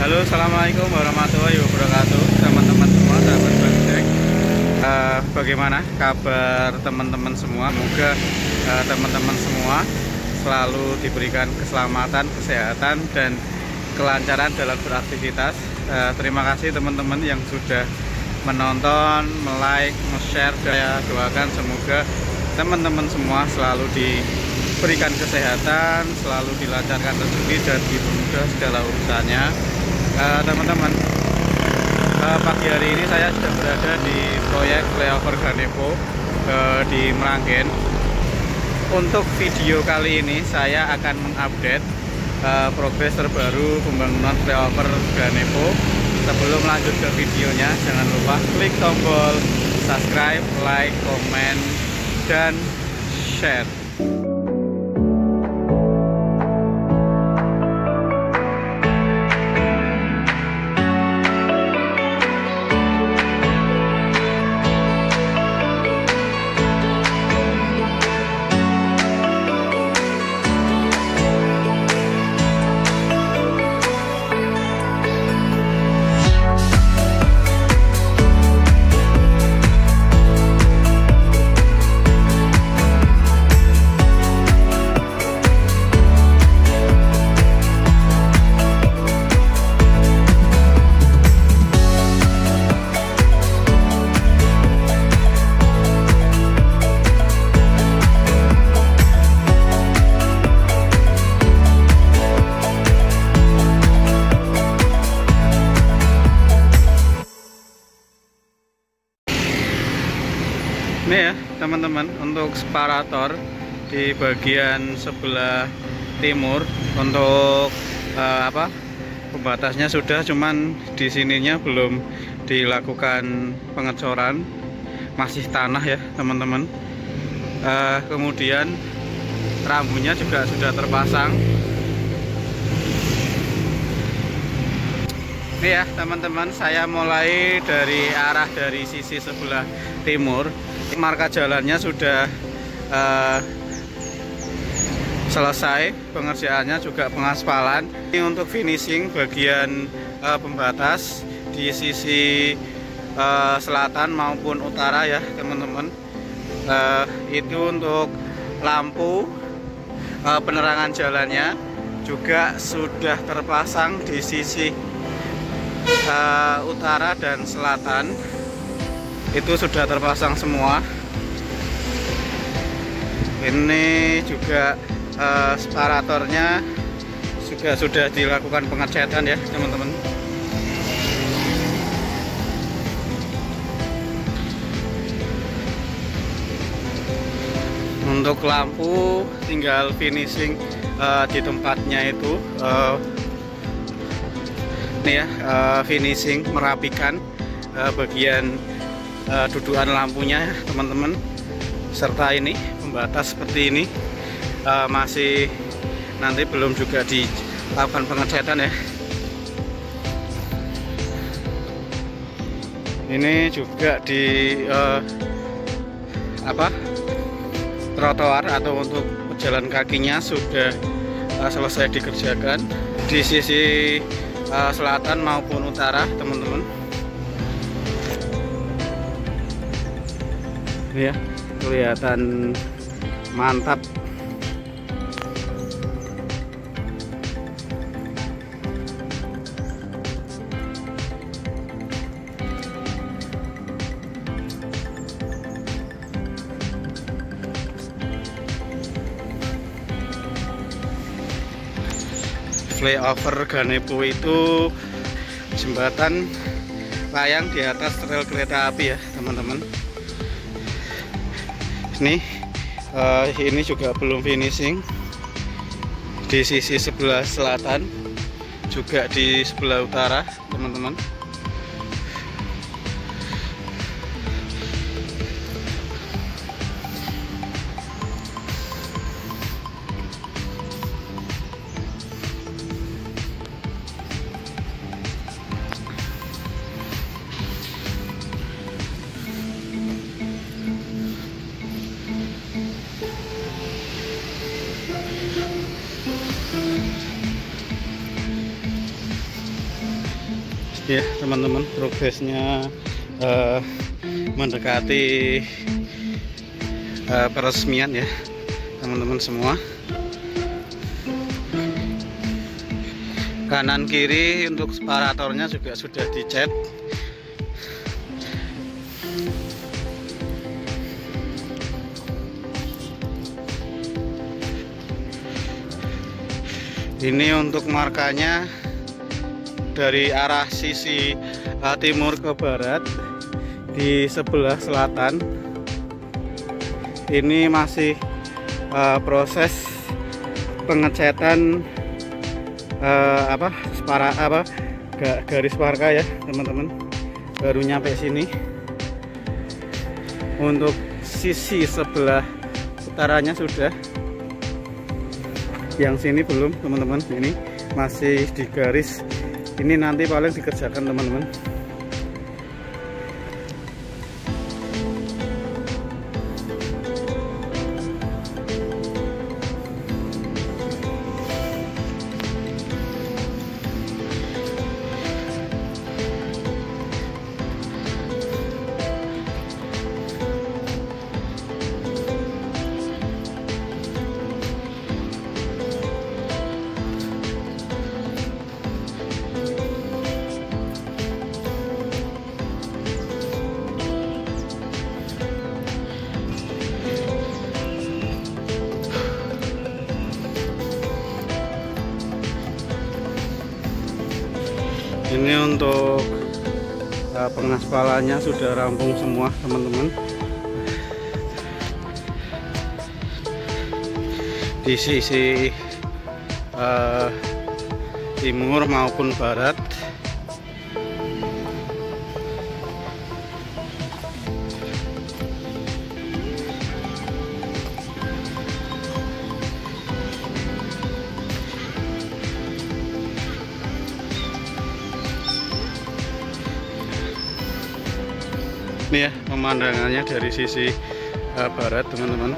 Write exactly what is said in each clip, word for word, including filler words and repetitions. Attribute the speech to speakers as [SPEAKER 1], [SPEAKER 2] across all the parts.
[SPEAKER 1] Halo, assalamualaikum warahmatullahi wabarakatuh, teman-teman semua, sahabat Bangdek. Uh, bagaimana kabar teman-teman semua? Semoga uh, teman-teman semua selalu diberikan keselamatan, kesehatan, dan kelancaran dalam beraktivitas. Uh, terima kasih teman-teman yang sudah menonton, like, share. Saya doakan semoga teman-teman semua selalu diberikan kesehatan, selalu dilancarkan rezeki dan dipermudah segala urusannya. Teman-teman, uh, uh, pagi hari ini saya sudah berada di proyek flyover Ganepo uh, di Meranggen. Untuk video kali ini saya akan mengupdate uh, progres terbaru pembangunan flyover Ganepo. Sebelum lanjut ke videonya, jangan lupa klik tombol subscribe, like, komen, dan share. Ini ya teman-teman, untuk separator di bagian sebelah timur untuk uh, apa pembatasnya sudah, cuman di sininya belum dilakukan pengecoran, masih tanah ya teman-teman. Uh, kemudian rambunya juga sudah terpasang. Ini ya teman-teman, saya mulai dari arah dari sisi sebelah timur. Marka jalannya sudah uh, selesai pengerjaannya, juga pengaspalan. Ini untuk finishing bagian uh, pembatas di sisi uh, selatan maupun utara ya teman-teman. Uh, itu untuk lampu uh, penerangan jalannya juga sudah terpasang di sisi uh, utara dan selatan. Itu sudah terpasang semua. Ini juga uh, separatornya juga sudah dilakukan pengecatan ya teman-teman. Untuk lampu tinggal finishing uh, di tempatnya itu. Uh, ini ya uh, finishing, merapikan uh, bagian Uh, dudukan lampunya teman-teman, serta ini pembatas seperti ini uh, masih nanti belum juga dilakukan pengecatan ya. Ini juga di uh, apa trotoar atau untuk pejalan kakinya sudah uh, selesai dikerjakan di sisi uh, selatan maupun utara teman-teman. Ya, kelihatan mantap. Flyover Ganepo itu jembatan layang di atas rel kereta api ya teman-teman. Nih uh, ini juga belum finishing di sisi sebelah selatan, juga di sebelah utara teman-teman. Ya teman-teman, progresnya uh, mendekati uh, peresmian ya teman-teman semua. Kanan kiri untuk separatornya juga sudah dicat. Ini untuk markanya dari arah sisi uh, timur ke barat di sebelah selatan. Ini masih uh, proses pengecatan uh, apa separa apa garis marka ya teman-teman, baru nyampe sini. Untuk sisi sebelah utaranya sudah, yang sini belum teman-teman, ini masih di garis ini, nanti paling dikerjakan teman-teman. Ini untuk uh, pengaspalannya sudah rampung semua teman-teman. Di sisi uh, timur maupun barat. Ini ya pemandangannya dari sisi uh, barat teman-teman.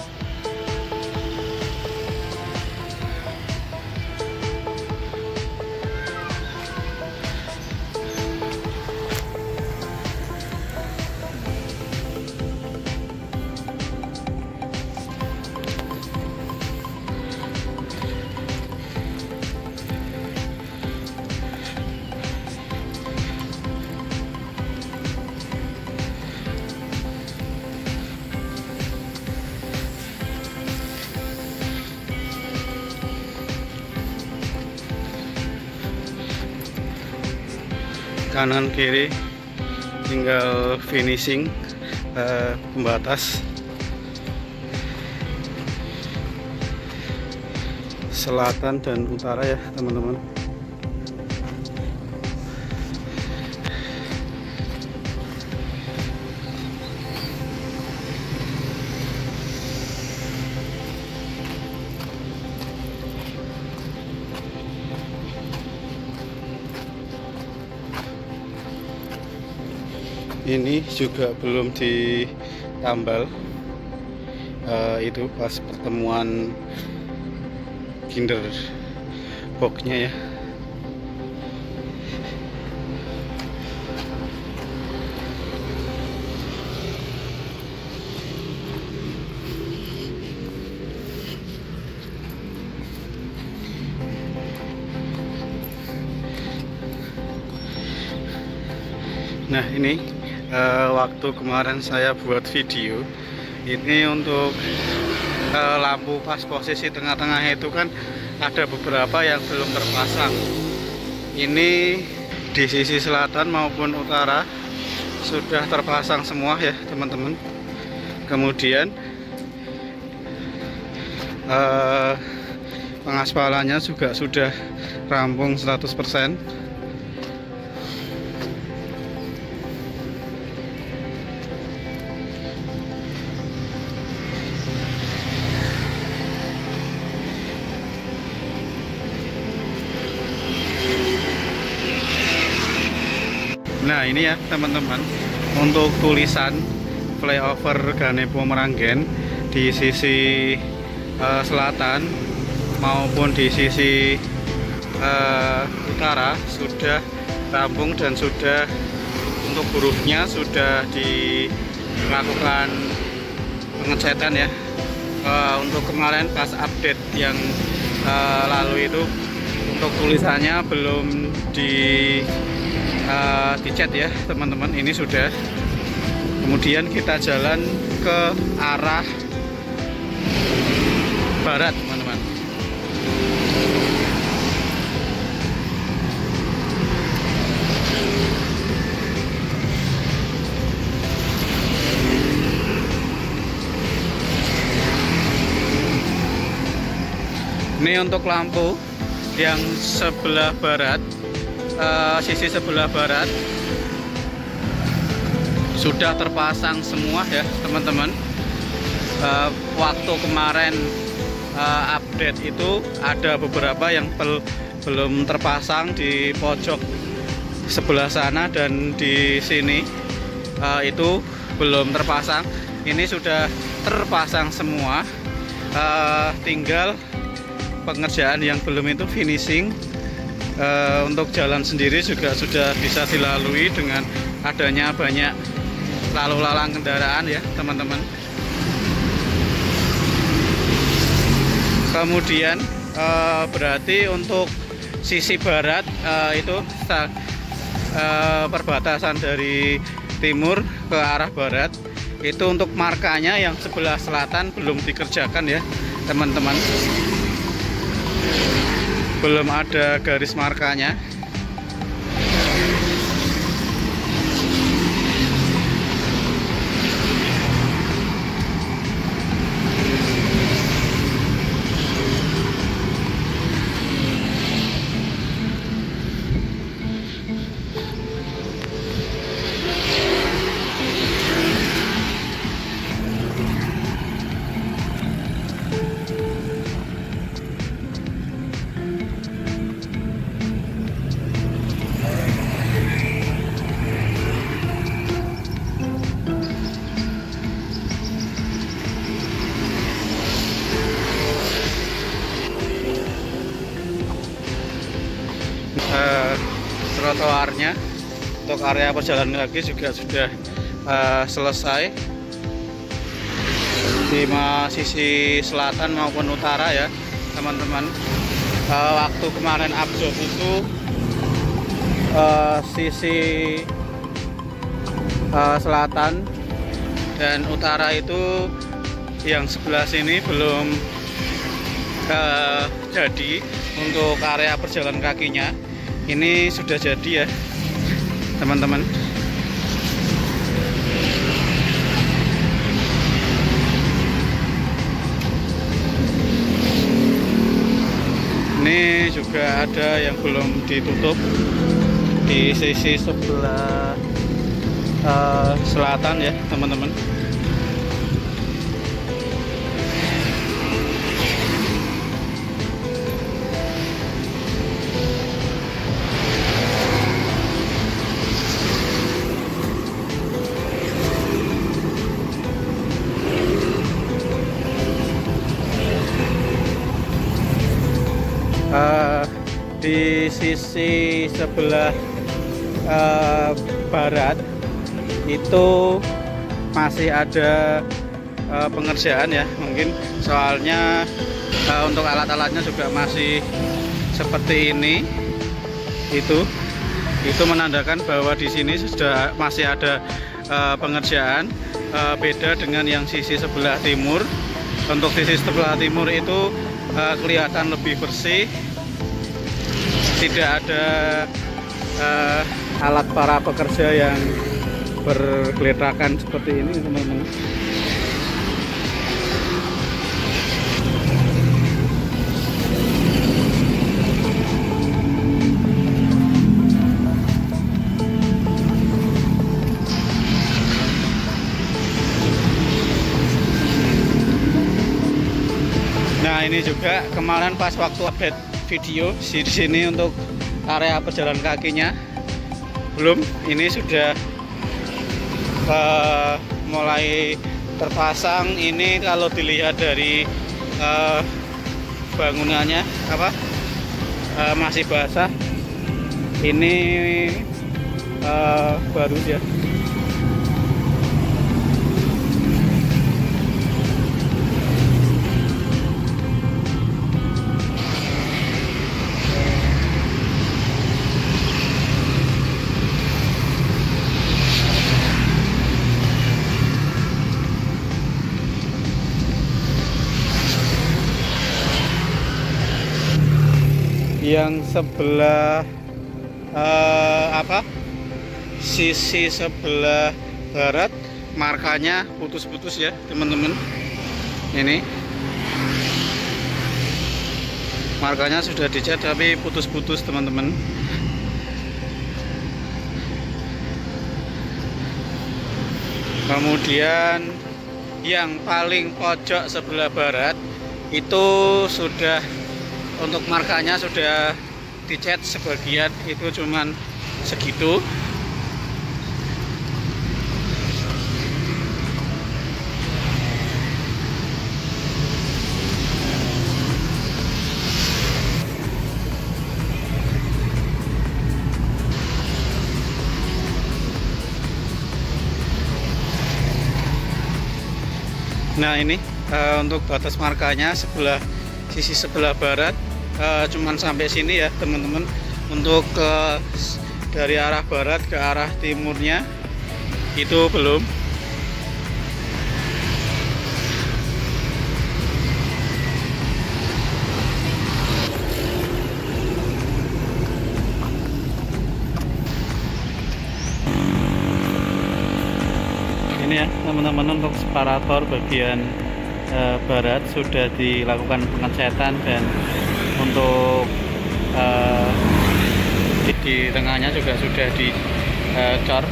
[SPEAKER 1] Kanan kiri tinggal finishing uh, pembatas. Selatan dan utara ya teman-teman. Ini juga belum ditambal, uh, itu pas pertemuan kinder boxnya ya. Nah ini uh, waktu kemarin saya buat video ini untuk uh, lampu pas posisi tengah-tengah itu kan ada beberapa yang belum terpasang. Ini di sisi selatan maupun utara sudah terpasang semua ya teman-teman. Kemudian uh, pengaspalannya juga sudah rampung seratus persen. Nah ini ya teman-teman, untuk tulisan flyover Ganepo Meranggen di sisi uh, selatan maupun di sisi uh, utara sudah rampung dan sudah untuk buruhnya sudah dilakukan pengecatan ya. Uh, untuk kemarin pas update yang uh, lalu itu untuk tulisannya belum di uh, dicat ya teman-teman. Ini sudah. Kemudian kita jalan ke arah barat teman-teman. Ini untuk lampu yang sebelah barat, uh, sisi sebelah barat sudah terpasang semua ya teman-teman. Uh, waktu kemarin uh, update itu ada beberapa yang pel belum terpasang di pojok sebelah sana dan di sini uh, itu belum terpasang. Ini sudah terpasang semua, uh, tinggal pengerjaan yang belum itu finishing. Uh, untuk jalan sendiri juga sudah bisa dilalui dengan adanya banyak lalu lalang kendaraan ya teman-teman. Kemudian uh, berarti untuk sisi barat uh, itu uh, perbatasan dari timur ke arah barat itu untuk markanya yang sebelah selatan belum dikerjakan ya teman-teman. Belum ada garis markanya. Uh, trotoarnya untuk area perjalanan kaki juga sudah uh, selesai di sisi selatan maupun utara ya teman-teman. Uh, waktu kemarin update itu uh, sisi uh, selatan dan utara itu yang sebelah sini belum uh, jadi untuk area perjalanan kakinya. Ini sudah jadi ya teman-teman. Ini juga ada yang belum ditutup di sisi sebelah uh, selatan ya teman-teman. Uh, di sisi sebelah uh, barat itu masih ada uh, pengerjaan ya mungkin, soalnya uh, untuk alat-alatnya juga masih seperti ini. Itu itu menandakan bahwa di sini sudah masih ada uh, pengerjaan, uh, beda dengan yang sisi sebelah timur. Untuk sisi sebelah timur itu Uh, kelihatan lebih bersih, tidak ada uh, alat para pekerja yang bergeletakan seperti ini teman-teman. Nah ini juga kemarin pas waktu update video di sini untuk area pejalan kakinya belum, ini sudah uh, mulai terpasang. Ini kalau dilihat dari uh, bangunannya apa uh, masih basah, Ini uh, baru ya. Yang sebelah uh, apa sisi sebelah barat markanya putus-putus ya teman-teman. Ini markanya sudah dicat tapi putus-putus teman-teman. Kemudian yang paling pojok sebelah barat itu sudah, untuk markanya sudah dicat sebagian, itu cuman segitu. Nah ini uh, untuk batas markanya sebelah sisi sebelah barat uh, cuman sampai sini ya teman-teman. Untuk uh, dari arah barat ke arah timurnya itu belum. Ini ya teman-teman, untuk separator bagian e, barat sudah dilakukan pengecatan, dan untuk e, di, di tengahnya juga sudah dicor.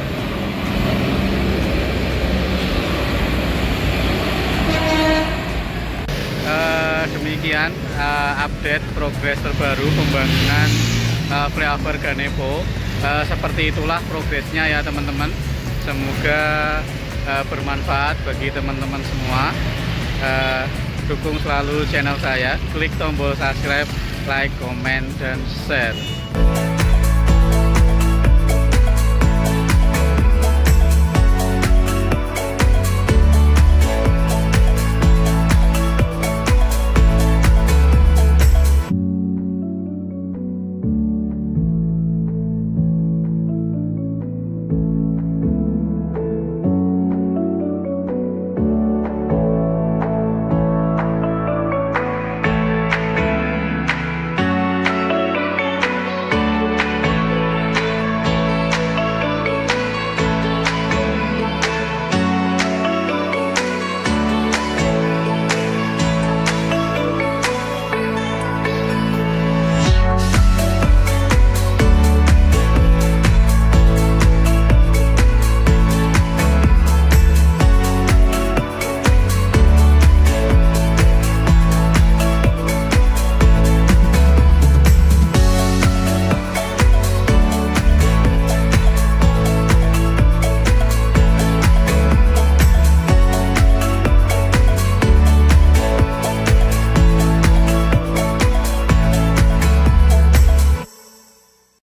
[SPEAKER 1] E, demikian e, update progres terbaru pembangunan e, flyover Ganepo. E, seperti itulah progresnya ya teman-teman. Semoga uh, bermanfaat bagi teman-teman semua. Uh, dukung selalu channel saya, klik tombol subscribe, like, comment, dan share.